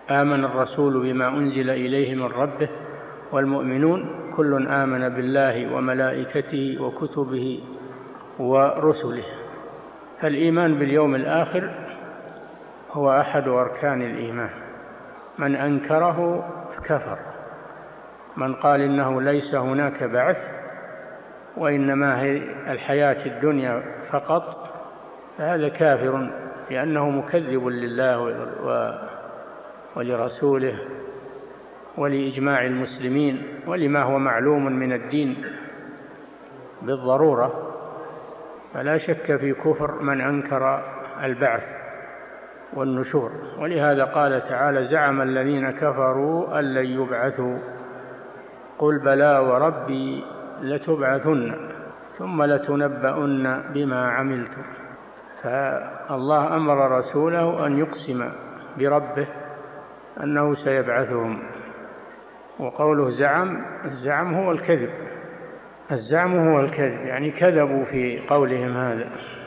آمن الرسول بما أنزل إليه من ربه والمؤمنون كل آمن بالله وملائكته وكتبه ورسله. فالإيمان باليوم الآخر هو أحد أركان الإيمان، من أنكره كفر. من قال إنه ليس هناك بعث وإنما هي الحياة الدنيا فقط فهذا كافر، لأنه مكذب لله ولرسوله ولإجماع المسلمين ولما هو معلوم من الدين بالضرورة. فلا شك في كفر من أنكر البعث والنشور. ولهذا قال تعالى: زعم الذين كفروا أن لن يبعثوا قل بلى وربي لتبعثن ثم لتنبؤن بما عملتم. فالله أمر رسوله أن يقسم بربه أنه سيبعثهم. وقوله الزعم هو الكذب، الزعم هو الكذب، يعني كذبوا في قولهم هذا.